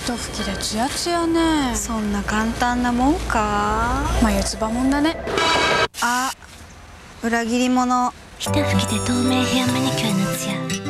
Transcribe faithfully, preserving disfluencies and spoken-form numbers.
一拭きでツヤツヤね。 そんな簡単なもんか。 眉唾もんだね。 あ、裏切り者。 一拭きで透明ヘアマニキュアのツヤ。